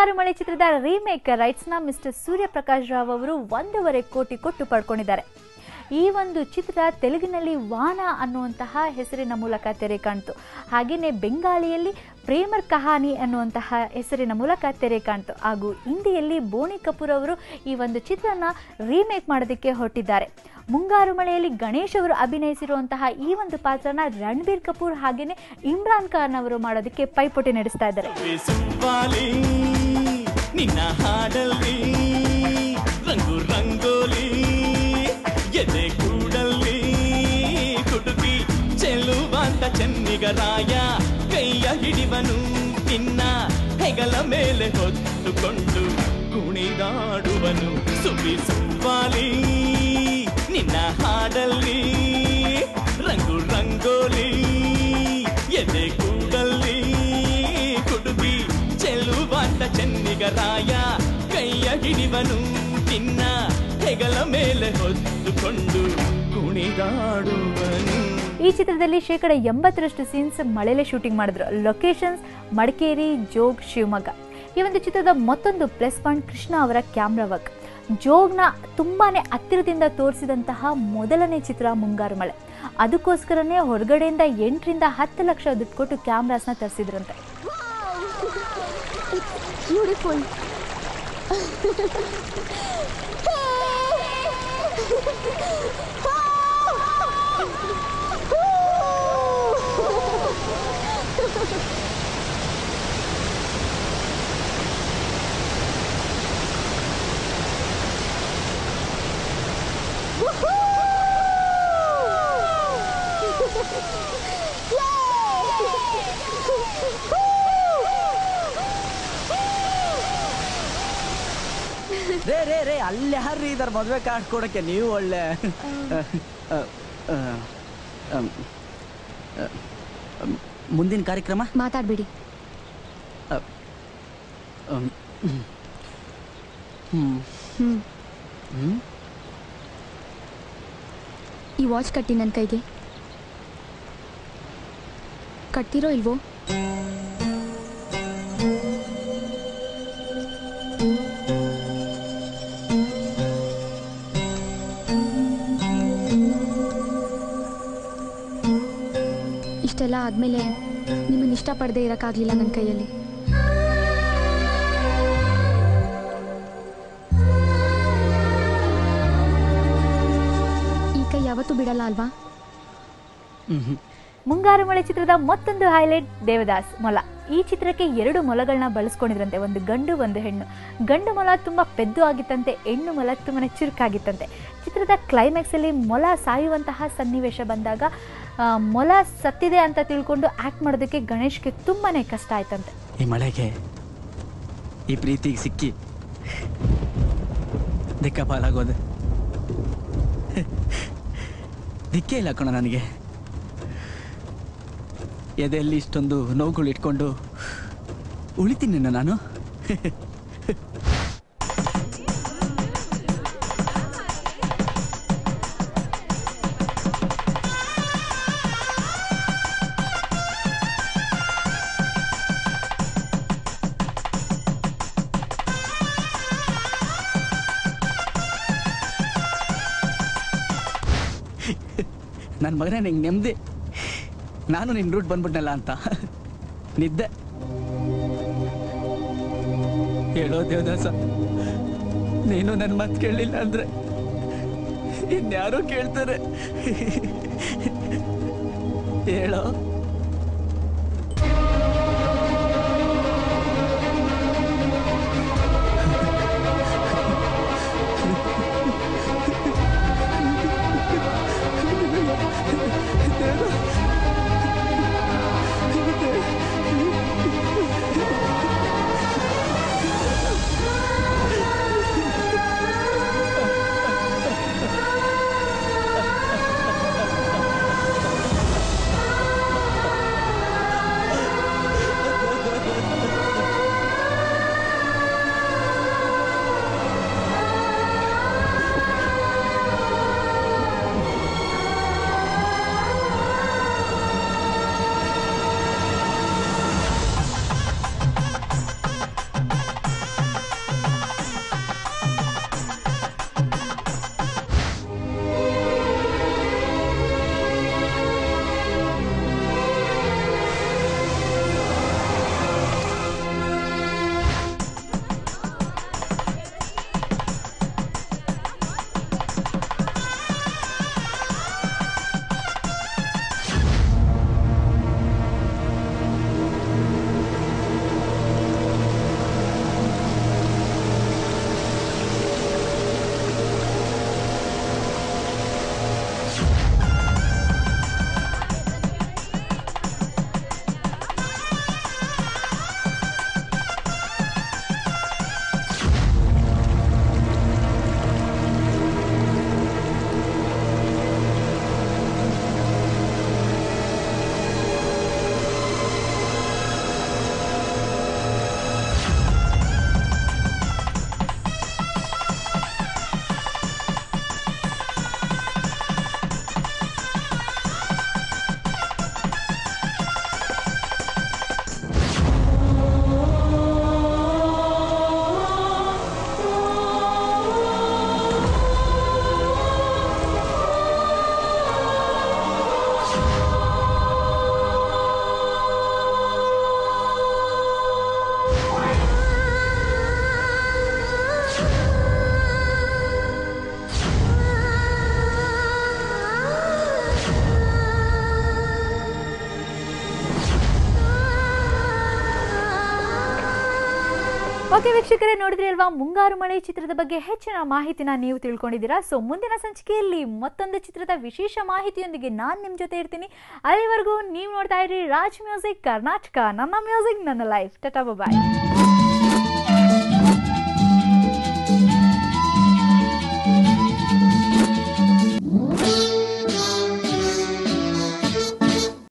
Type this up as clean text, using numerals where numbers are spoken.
ಮುಂಗಾರು ಮಳೆ ಚಿತ್ರದ ರೀಮೇಕ್ ರೈಟ್ಸ್ನ ಮಿಸ್ಟರ್ ಸೂರ್ಯಪ್ರಕಾಶ್ ರಾವ್ ಅವರು 1.5 ಕೋಟಿ ಕೊಟ್ಟು ಪಡ್ಕೊಂಡಿದ್ದಾರೆ. ಈ ಒಂದು ಚಿತ್ರ ತೆಲುಗಿನಲ್ಲಿ ವಾನ ಅನ್ನುವಂತಹ ಹೆಸರಿನ ಮೂಲಕ ತೆರೆ ಕಾಣ್ತು. ಹಾಗೆಯೇ ಬೆಂಗಾಳಿಯಲ್ಲಿ ಪ್ರೇಮರ್ ಕಹಾನಿ ಅನ್ನುವಂತಹ ಹೆಸರಿನ ಮೂಲಕ ತೆರೆ ಕಾಣ್ತು. ಹಾಗೂ ಹಿಂದಿಯಲ್ಲಿ ಬೋನಿ ಕಪೂರ್ ಅವರು ಈ ಒಂದು ಚಿತ್ರನ ರೀಮೇಕ್ ಮಾಡೋದಕ್ಕೆ ಹೊರಟಿದ್ದಾರೆ. ಮುಂಗಾರು ಮಳೆಯಲ್ಲಿ ಗಣೇಶ್ ಅವರು ಅಭಿನಯಿಸಿರುವಂತಹ ಈ ಒಂದು ಪಾತ್ರನ ರಣಬೀರ್ ಕಪೂರ್ ಹಾಗೆಯೇ ಇಮ್ರಾನ್ ಖಾನ್ ಅವರು ಮಾಡೋದಕ್ಕೆ ಪೈಪೋಟಿ ನಡೆಸ್ತಾ ಇದ್ದಾರೆ. ರಂಗು ರಂಗೋಲಿ ಎದೆ ಕೂಡಲ್ಲಿ ಕುಟುಕಿ ಚೆಲುವಂತ ಚೆನ್ನಿಗರಾಯ ಕೈಯ ಹಿಡಿವನು ನಿನ್ನ ಹೆಗಲ ಮೇಲೆ ಹೊತ್ತುಕೊಂಡು ಕುಣಿದಾಡುವನು ಸುಬಿ ಸುವ್ವಾಲಿ ನಿನ್ನ ಹಾಡಲ್ಲಿ ರಂಗು ರಂಗೋಲಿ ಎದೆ ಕೂಡಲ್ಲಿ ಕುಟುಕಿ ಚೆಲುವಂತ ಚೆನ್ನಿಗರಾಯ ಕೈಯ ಹಿಡಿವನು ನಿನ್ನ ಹೆಗಲ ಮೇಲೆ ಹೊತ್ತುಕೊಂಡು ಕುಣಿದಾಡುವನು. ಈ ಚಿತ್ರದಲ್ಲಿ 80% ಸೀನ್ಸ್ ಮಳೆಲೆ ಶೂಟಿಂಗ್ ಮಾಡಿದ್ರು. ಲೊಕೇಶನ್ಸ್ ಮಡಿಕೇರಿ, ಜೋಗ್, ಶಿವಮೊಗ್ಗ. ಈ ಒಂದು ಚಿತ್ರದ ಮತ್ತೊಂದು ಪ್ಲಸ್ ಪಾಯಿಂಟ್ ಕೃಷ್ಣ ಅವರ ಕ್ಯಾಮ್ರಾ ವರ್ಕ್. ಜೋಗ್ನ ತುಂಬಾನೇ ಹತ್ತಿರದಿಂದ ತೋರಿಸಿದಂತಹ ಮೊದಲನೇ ಚಿತ್ರ ಮುಂಗಾರು ಮಳೆ. ಅದಕ್ಕೋಸ್ಕರನೇ ಹೊರಗಡೆಯಿಂದ 8 ರಿಂದ 10 ಲಕ್ಷ ದುಡ್ಡು ಕೊಟ್ಟು ಕ್ಯಾಮ್ರಾಸ್ನ ತರಿಸಿದ್ರಂತೆ. ರೇ ಅಲ್ಲಿ ಯಾರ್ರಿ ಇದಾರೆ ಮದುವೆ ಕಾರ್ಡ್ ಕೊಡಕ್ಕೆ? ನೀವು ಒಳ್ಳೆ ಮುಂದಿನ ಕಾರ್ಯಕ್ರಮ ಮಾತಾಡ್ಬಿಡಿ. ಈ ವಾಚ್ ಕಟ್ಟಿ ನನ್ನ ಕೈಗೆ. ಕಟ್ತಿರೋ ಇಲ್ವೋ? ಇಷ್ಟೆಲ್ಲ ಆದಮೇಲೆ ನಿಮ್ಮನ್ನು ಇಷ್ಟಪಡದೆ ಇರೋಕ್ಕಾಗಲಿಲ್ಲ ನನ್ನ ಕೈಯಲ್ಲಿ. ಈ ಕೈ ಯಾವತ್ತೂ ಬಿಡಲ್ಲ ಅಲ್ವಾ? ಮುಂಗಾರು ಮಳೆ ಚಿತ್ರದ ಮತ್ತೊಂದು ಹೈಲೈಟ್ ದೇವದಾಸ್ ಮೊಲ. ಈ ಚಿತ್ರಕ್ಕೆ 2 ಮೊಲಗಳನ್ನ ಬಳಸ್ಕೊಂಡಿದ್ರಂತೆ, ಒಂದು ಗಂಡು ಒಂದು ಹೆಣ್ಣು. ಗಂಡು ಮೊಲ ತುಂಬ ಪೆದ್ದು ಆಗಿತ್ತಂತೆ, ಹೆಣ್ಣು ಮೊಲ ತುಂಬಾ ಚುರುಕಾಗಿತ್ತಂತೆ. ಚಿತ್ರದ ಕ್ಲೈಮ್ಯಾಕ್ಸಲ್ಲಿ ಮೊಲ ಸಾಯುವಂತಹ ಸನ್ನಿವೇಶ ಬಂದಾಗ ಮೊಲ ಸತ್ತಿದೆ ಅಂತ ತಿಳ್ಕೊಂಡು ಆ್ಯಕ್ಟ್ ಮಾಡೋದಕ್ಕೆ ಗಣೇಶ್ಗೆ ತುಂಬಾ ಕಷ್ಟ ಆಯ್ತಂತೆ. ಈ ಮಳೆಗೆ ಈ ಪ್ರೀತಿಗೆ ಸಿಕ್ಕಿ ದಿಕ್ಕಪಾಲಾಗೋದೆ. ದಿಕ್ಕೇ ಇಲ್ಲ ಕಣ ನನಗೆ. ಎದೆಯಲ್ಲಿ ಇಷ್ಟೊಂದು ನೋವುಗಳು ಇಟ್ಕೊಂಡು ಉಳಿತೀನಿ ನಾನು. ನನ್ನ ಮಗನೇ ನಿಂಗೆ ನೆಮ್ಮದಿ. ನಾನು ನಿನ್ನ ರೂಟ್ ಬಂದ್ಬಿಟ್ನಲ್ಲ ಅಂತ ನಿದ್ದೆ. ಹೇಳೋ ದೇವದಾಸ, ನೀನು ನನ್ನ ಮಾತು ಕೇಳಲಿಲ್ಲ ಅಂದ್ರೆ ಇನ್ಯಾರೋ ಕೇಳ್ತಾರೆ. ಹೇಳೋ. ಓಕೆ ವೀಕ್ಷಕರೇ, ನೋಡಿದ್ರಿ ಅಲ್ವಾ ಮುಂಗಾರು ಮಳೆ ಚಿತ್ರದ ಬಗ್ಗೆ ಹೆಚ್ಚಿನ ಮಾಹಿತಿನ ನೀವು ತಿಳ್ಕೊಂಡಿದ್ದೀರಾ. ಸೊ ಮುಂದಿನ ಸಂಚಿಕೆಯಲ್ಲಿ ಮತ್ತೊಂದು ಚಿತ್ರದ ವಿಶೇಷ ಮಾಹಿತಿಯೊಂದಿಗೆ ನಾನು ನಿಮ್ಮ ಜೊತೆ ಇರ್ತೀನಿ. ಅಲ್ಲಿವರೆಗೂ ನೀವು ನೋಡ್ತಾ ಇರಿ ರಾಜ್ ಮ್ಯೂಸಿಕ್ ಕರ್ನಾಟಕ, ನನ್ನ ಮ್ಯೂಸಿಕ್ ನನ್ನ ಲೈಫ್. ಟಾಟಾ ಬಾಯ್.